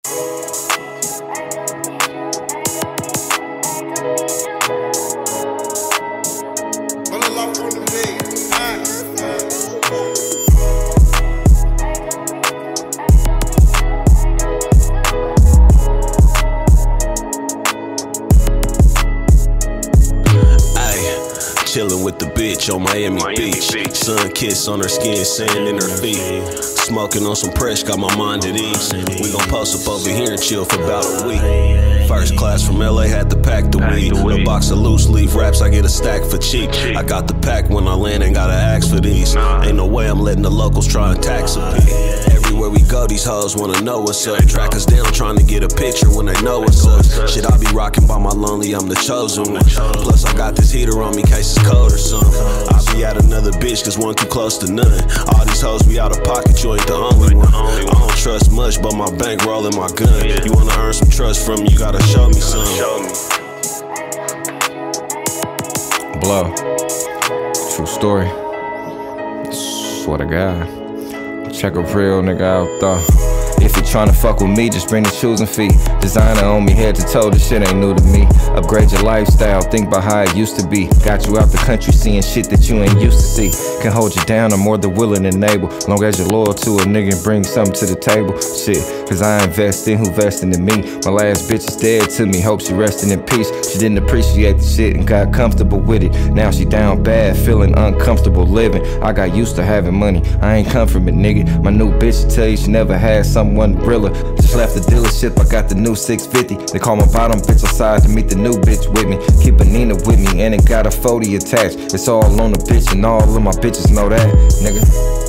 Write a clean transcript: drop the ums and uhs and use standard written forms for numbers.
Chillin' with the bitch on Miami Beach. Sun kiss on her skin, sand in her feet. Smoking on some fresh, got my mind at ease. We gon' post up over here and chill for about a week. First class from LA, had to pack the weed. A box of loose leaf wraps, I get a stack for cheap. I got the pack when I land, ain't gotta ask for these. Ain't no way I'm letting the locals try and tax a beat. Everywhere we go, these hoes wanna know what's up. Track us down, trying to get a picture when they know what's up. Shit, I be rocking by my lonely, I'm the chosen one. Plus, I got this heater on me, case it's cold or something. I be at another bitch, cause one too close to none. All these hoes be out of pocket, you ain't the only one. I don't trust much, but my bank rolling my gun. You wanna earn some trust from me, you gotta show me something. Blow. True story. Swear to God. Check a real nigga out though. If you tryna fuck with me, just bring the shoes and feet. Designer on me head to toe, this shit ain't new to me. Upgrade your lifestyle, think about how it used to be. Got you out the country seeing shit that you ain't used to see. Can hold you down, I'm more than willing and able. Long as you're loyal to a nigga and bring something to the table. Shit, cause I invest in who vesting in me. My last bitch is dead to me, hope she resting in peace. She didn't appreciate the shit and got comfortable with it. Now she down bad, feeling uncomfortable living. I got used to having money, I ain't come from it, nigga. My new bitch will tell you she never had someone realer. Just left the dealership, I got the new 650. They call my bottom bitch outside to meet the new bitch with me. Keep a Nina with me and it got a 40 attached. It's all on the bitch and all of my bitches know that, nigga.